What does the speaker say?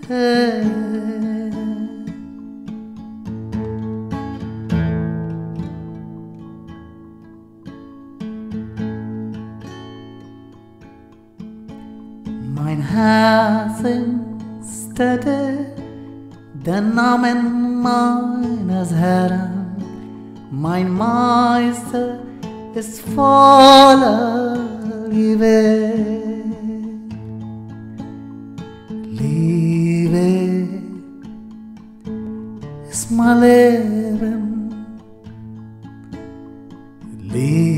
Mein Herz ist stille, der Namen meines Herrn, mein Meister ist voller Liebe. Liebe ist mein Leben. Liebe